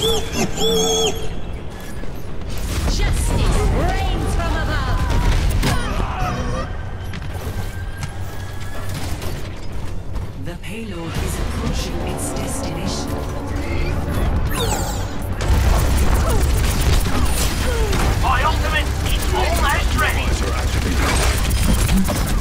Justice reigns from above. The payload is approaching its destination. My ultimate is almost ready.